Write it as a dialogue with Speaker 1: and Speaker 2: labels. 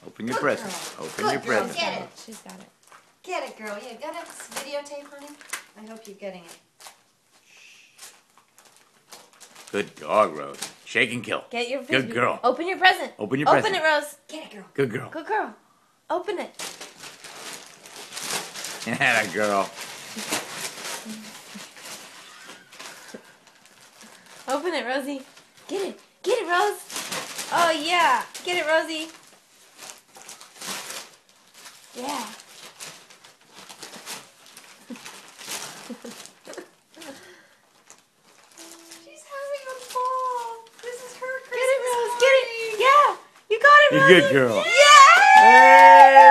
Speaker 1: Open your present. Open your present.
Speaker 2: Get it.
Speaker 3: She's got it.
Speaker 2: Get it, girl. You got a videotape, honey? I hope you're getting it.
Speaker 1: Good dog, Rose. Shake and kill.
Speaker 3: Get your
Speaker 1: Good girl.
Speaker 3: Open your present.
Speaker 1: Open your present.
Speaker 3: Open it, Rose.
Speaker 2: Get it, girl.
Speaker 1: Good girl.
Speaker 3: Good girl. Open it.
Speaker 1: Yeah, girl.
Speaker 3: Open it, Rosie. Get it. Get it, Rose. Oh, yeah. Get it, Rosie. Yeah.
Speaker 2: She's having a ball. This is her Christmas
Speaker 3: Get it, Rose.
Speaker 2: party.
Speaker 3: Get it. Yeah. You got it,
Speaker 1: You're
Speaker 3: Rosie.
Speaker 1: a good girl.
Speaker 3: Yeah.
Speaker 1: Hey!